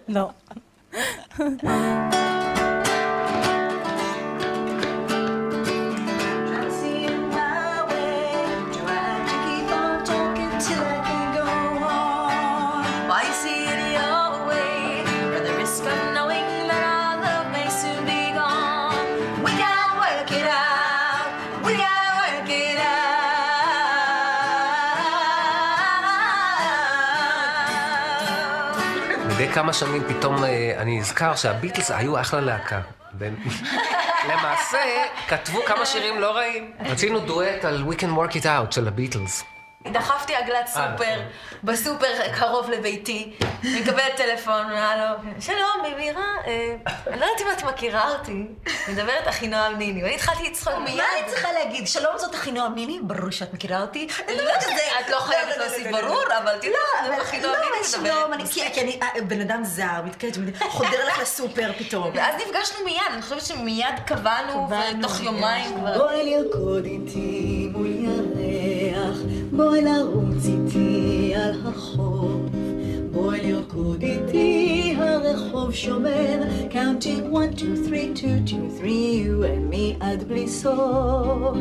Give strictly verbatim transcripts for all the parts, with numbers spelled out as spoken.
לא. מדי כמה שנים פתאום אני אזכר שהביטלס היו אחלה להקה. למעשה, כתבו כמה שירים לא רעים. רצינו דואט על We Can Work It Out של הביטלס. דחפתי עגלת סופר, בסופר קרוב לביתי, אני מקבלת טלפון, הלו, שלום, מירה, אני לא יודעת אם את מכירה אותי, מדברת אחינועם ניני, ואני התחלתי לצחוק מיד. מה אני צריכה להגיד? שלום, זאת אחינועם ניני, ברור שאת מכירה אותי. את לא חייבת להוסיף ברור, אבל תדע, אחינועם ניני מדברת. כי אני בן אדם זר, מתקדש, חודר לך לסופר פתאום. ואז נפגשנו מיד, אני חושבת שמיד קבענו, ותוך יומיים כבר... בואי לרקוד איתי מול ירח, בואי לרוץ איתי על החוף, בואי לרקוד איתי הרחוב שומר, counting one, two, three, two, two, three, you and me עד בלי סוף.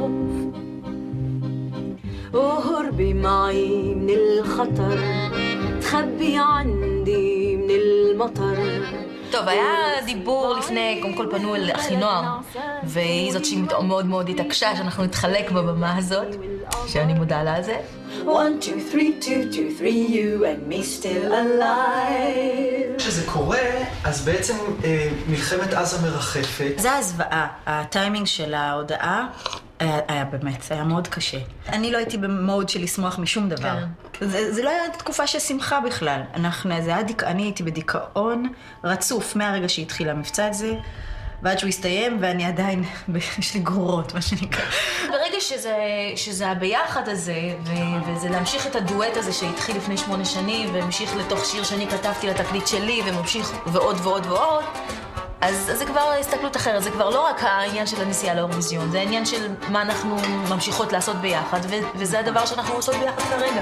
اهربي معي من الخطر تخبي عندي من المطر. טוב, היה דיבור לפני, קודם כל פנו אל אחינועם, והיא זאת שהיא מאוד מאוד התעקשה שאנחנו נתחלק בבמה הזאת, שאני מודה לה על זה. one, two, three, two, two, three, you and me still alive. כשזה קורה, אז בעצם אה, מלחמת עזה מרחפת. זה הזוועה, הטיימינג של ההודעה היה, היה באמת, היה מאוד קשה. אני לא הייתי במוד של לשמוח משום דבר. כן. זה, זה לא היה תקופה של שמחה בכלל. אנחנו, זה היה דיק, אני הייתי בדיכאון רצוף מהרגע שהתחיל המבצע הזה, ועד שהוא הסתיים, ואני עדיין, יש לי גרורות, מה שנקרא. ברגע שזה, שזה הביחד הזה, ו- וזה להמשיך את הדואט הזה שהתחיל לפני שמונה שנים, והמשיך לתוך שיר שאני כתבתי לתקליט שלי, וממשיך ועוד ועוד ועוד, אז, אז זה כבר הסתכלות אחרת, זה כבר לא רק העניין של הנסיעה לאירוויזיון, זה העניין של מה אנחנו ממשיכות לעשות ביחד, ו- וזה הדבר שאנחנו עושות ביחד כרגע.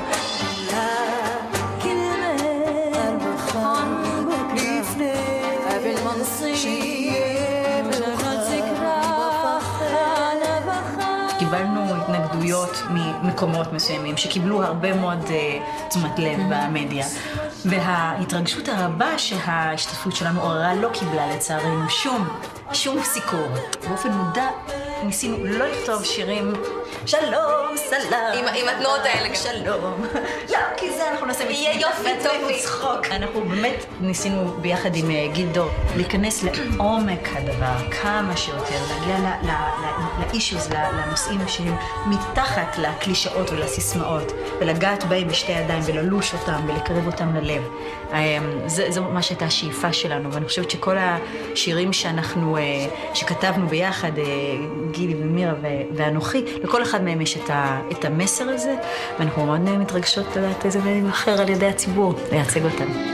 קיבלנו התנגדויות ממקומות מסוימים שקיבלו הרבה מאוד uh, תשומת לב במדיה. וההתרגשות הרבה שההשתתפות שלנו עוררה לא קיבלה לצערנו שום, שום סיקור. באופן מודע ניסינו לא לכתוב שירים שלום, סלם. עם, עם התנועות האלה גם. שלום. לא, כי זה אנחנו נעשה יהיה יופי טוב לי. צחוק. אנחנו באמת ניסינו ביחד עם גיל דור להיכנס לעומק הדבר, כמה שיותר, להגיע לאישוז, לנושאים שהם מתחת לקלישאות ולסיסמאות, ולגעת בהם בשתי ידיים וללוש אותם ולקרב אותם ללב. זה, זה מה שהייתה השאיפה שלנו, ואני חושבת שכל השירים שאנחנו, שכתבנו ביחד, גילי ומירה ואנוכי, לכל אחד מהם יש את, ה, את המסר הזה, ואנחנו מאוד מתרגשות לדעת איזה מהם אחר על ידי הציבור, לייצג אותנו.